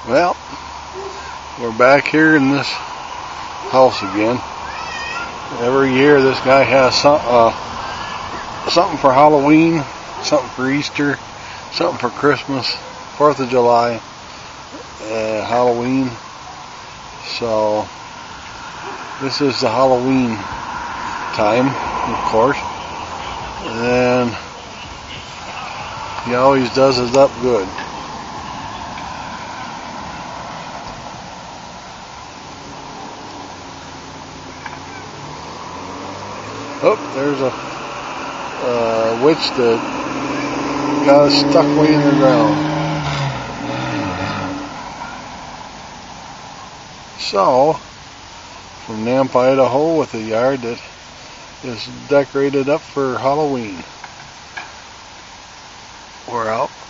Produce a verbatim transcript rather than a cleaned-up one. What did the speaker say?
Well, we're back here in this house again. Every year this guy has some, uh, something for Halloween, something for Easter, something for Christmas, fourth of July, uh, Halloween. So this is the Halloween time, of course. And he always does it up good. Oh, there's a uh, witch that got us stuck way in the ground. So, from Nampa, Idaho, with a yard that is decorated up for Halloween. We're out.